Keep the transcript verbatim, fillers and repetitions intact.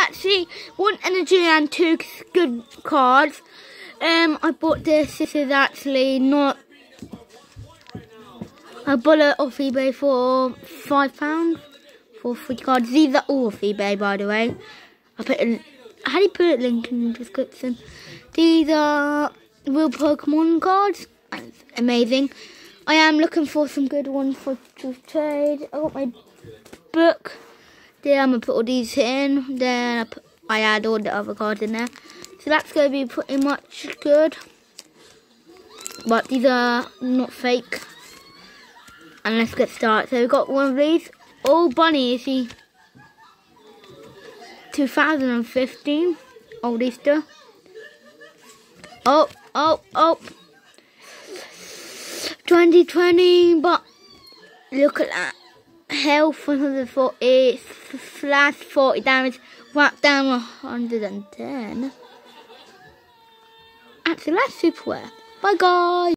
actually one energy and two good cards. Um, I bought this. This is actually not. I bought it off eBay for five pounds for three cards. These are all off eBay, by the way. I put a, how do you put a link in the description? These are real Pokemon cards. It's amazing. I am looking for some good ones for to trade. I got my book. Then I'm gonna put all these in. Then I, put, I add all the other cards in there. So that's gonna be pretty much good. But these are not fake. And let's get started. So we've got one of these. Oh, Bunny, is he? two thousand fifteen. Old Easter. Oh, oh, oh. twenty twenty, but look at that. Health one hundred forty, slash forty damage, wrap down one hundred ten. Actually, that's super rare. Bye, guys.